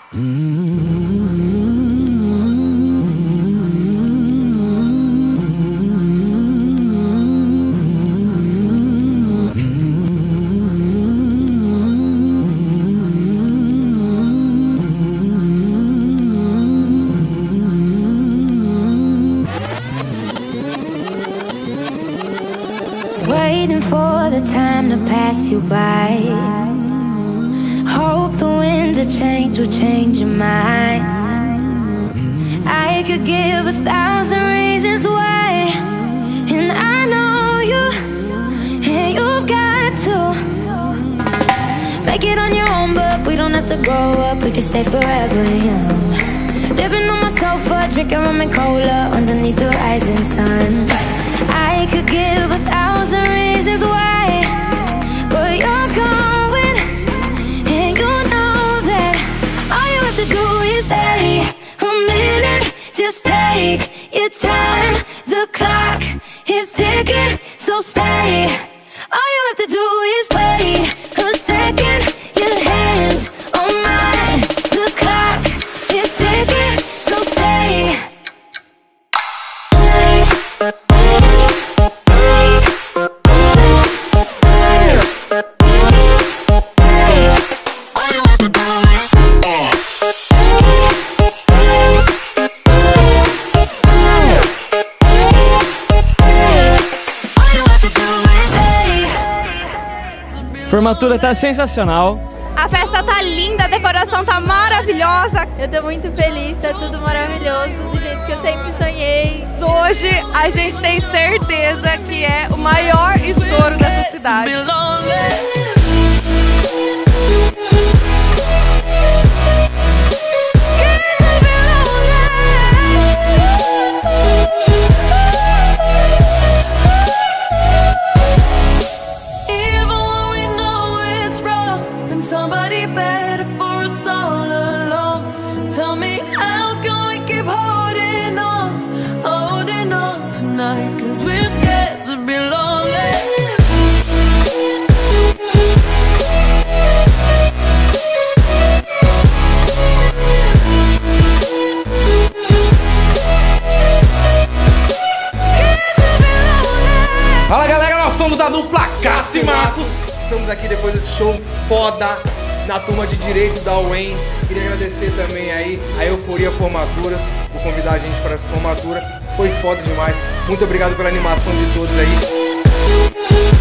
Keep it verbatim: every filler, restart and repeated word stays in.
Waiting for the time to pass you by. Hope the winds of change will change your mind. I could give a thousand reasons why, and I know you, and you've got to make it on your own, but we don't have to grow up, we can stay forever young. Living on my sofa, drinking rum and cola underneath the rising sun. I could give a thousand reasons why, but you're going, and you know that all you have to do is stay a minute. Just take your time, the clock is ticking, so stay. All you have to do is wait a second, your hands on mine. The clock is ticking, so stay. Formatura tá sensacional. A festa tá linda, a decoração tá maravilhosa. Eu tô muito feliz, tá tudo maravilhoso, do jeito que eu sempre sonhei. Hoje a gente tem certeza que é o maior estouro dessa cidade. Somebody better for us all along. Tell me, how can we keep holding on, holding on tonight? Cause we're scared to be lonely. Fala galera, nós somos a dupla Cássio e Marcos. Estamos aqui depois desse show foda na turma de Direito da U E M. Queria agradecer também aí a Euforia Formaturas por convidar a gente para essa formatura. Foi foda demais. Muito obrigado pela animação de todos aí.